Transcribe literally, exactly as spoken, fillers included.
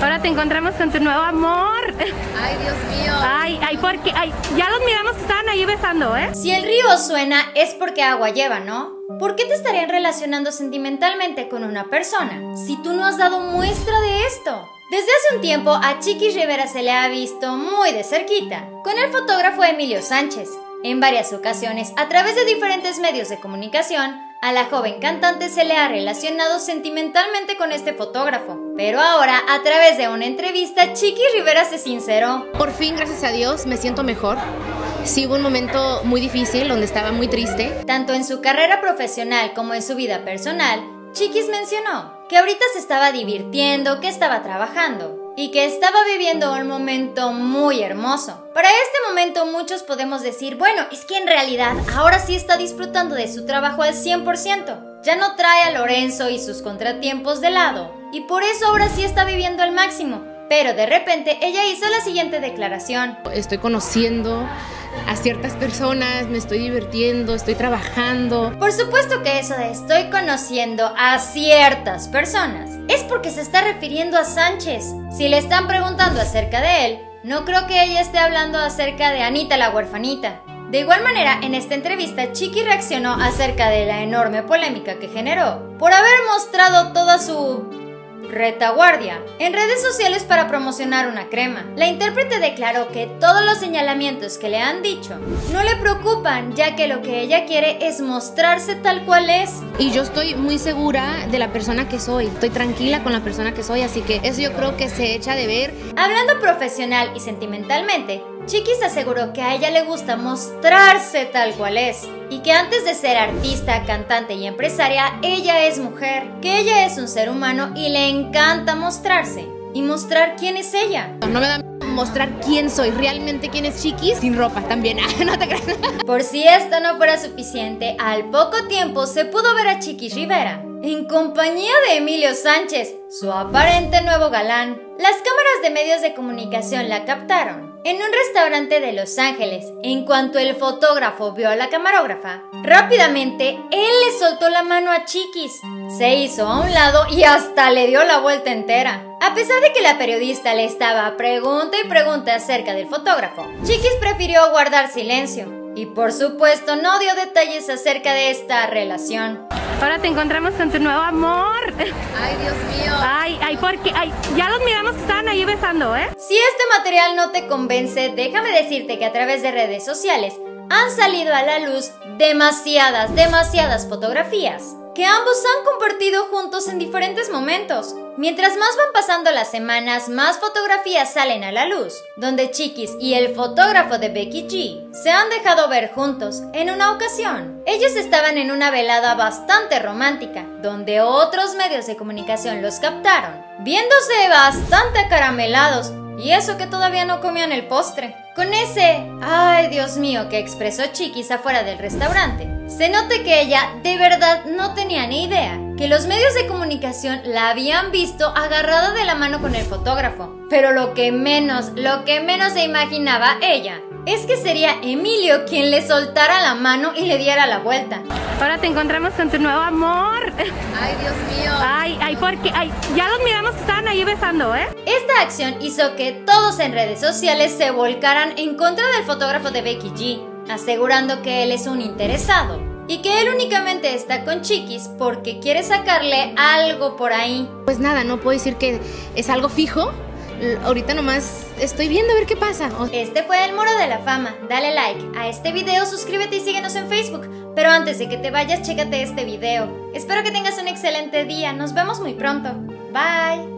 Ahora te encontramos con tu nuevo amor. Ay, Dios mío. Ay, ay, porque, ay, ya los miramos que estaban ahí besando, ¿eh? Si el río suena es porque agua lleva, ¿no? ¿Por qué te estarían relacionando sentimentalmente con una persona si tú no has dado muestra de esto? Desde hace un tiempo a Chiquis Rivera se le ha visto muy de cerquita con el fotógrafo Emilio Sánchez. En varias ocasiones, a través de diferentes medios de comunicación, a la joven cantante se le ha relacionado sentimentalmente con este fotógrafo. Pero ahora, a través de una entrevista, Chiquis Rivera se sinceró. Por fin, gracias a Dios, me siento mejor. Sí hubo un momento muy difícil donde estaba muy triste. Tanto en su carrera profesional como en su vida personal, Chiquis mencionó que ahorita se estaba divirtiendo, que estaba trabajando y que estaba viviendo un momento muy hermoso. Para este momento muchos podemos decir, bueno, es que en realidad ahora sí está disfrutando de su trabajo al cien por ciento. Ya no trae a Lorenzo y sus contratiempos de lado y por eso ahora sí está viviendo al máximo. Pero de repente ella hizo la siguiente declaración. Estoy conociendo a ciertas personas, me estoy divirtiendo, estoy trabajando. Por supuesto que eso de estoy conociendo a ciertas personas es porque se está refiriendo a Sánchez. Si le están preguntando acerca de él, no creo que ella esté hablando acerca de Anita la huerfanita. De igual manera, en esta entrevista, Chiquis reaccionó acerca de la enorme polémica que generó por haber mostrado toda su retaguardia en redes sociales para promocionar una crema. La intérprete declaró que todos los señalamientos que le han dicho no le preocupan, ya que lo que ella quiere es mostrarse tal cual es. Y yo estoy muy segura de la persona que soy, estoy tranquila con la persona que soy, así que eso yo creo que se echa de ver. Hablando profesional y sentimentalmente, Chiquis aseguró que a ella le gusta mostrarse tal cual es y que antes de ser artista, cantante y empresaria, ella es mujer, que ella es un ser humano y le encanta mostrarse y mostrar quién es ella. No me da mostrar quién soy, realmente quién es Chiquis, sin ropa también, no te creas. Por si esto no fuera suficiente, al poco tiempo se pudo ver a Chiquis Rivera en compañía de Emilio Sánchez, su aparente nuevo galán. Las cámaras de medios de comunicación la captaron en un restaurante de Los Ángeles. En cuanto el fotógrafo vio a la camarógrafa, rápidamente él le soltó la mano a Chiquis, se hizo a un lado y hasta le dio la vuelta entera. A pesar de que la periodista le estaba pregunta y pregunta acerca del fotógrafo, Chiquis prefirió guardar silencio y por supuesto no dio detalles acerca de esta relación. Ahora te encontramos con tu nuevo amor. Ay, Dios mío. Ay, ay, porque, ay, ya los miramos que estaban ahí besando, ¿eh? Si este material no te convence, déjame decirte que a través de redes sociales han salido a la luz demasiadas, demasiadas fotografías que ambos han compartido juntos en diferentes momentos. Mientras más van pasando las semanas, más fotografías salen a la luz, donde Chiquis y el fotógrafo de Becky G se han dejado ver juntos en una ocasión. Ellos estaban en una velada bastante romántica, donde otros medios de comunicación los captaron, viéndose bastante acaramelados, y eso que todavía no comían el postre. Con ese "ay Dios mío" que expresó Chiquis afuera del restaurante, se nota que ella de verdad no tenía ni idea que los medios de comunicación la habían visto agarrada de la mano con el fotógrafo. Pero lo que menos, lo que menos se imaginaba ella es que sería Emilio quien le soltara la mano y le diera la vuelta. Ahora te encontramos con tu nuevo amor. Ay, Dios mío. Ay, ay, porque, ay, ya los miramos que estaban ahí besando, ¿eh? Esta acción hizo que todos en redes sociales se volcaran en contra del fotógrafo de Becky G, asegurando que él es un interesado y que él únicamente está con Chiquis porque quiere sacarle algo por ahí. Pues nada, no puedo decir que es algo fijo. Ahorita nomás estoy viendo a ver qué pasa. Este fue el Muro de la Fama. Dale like a este video, suscríbete y síguenos en Facebook. Pero antes de que te vayas, chécate este video. Espero que tengas un excelente día. Nos vemos muy pronto. Bye.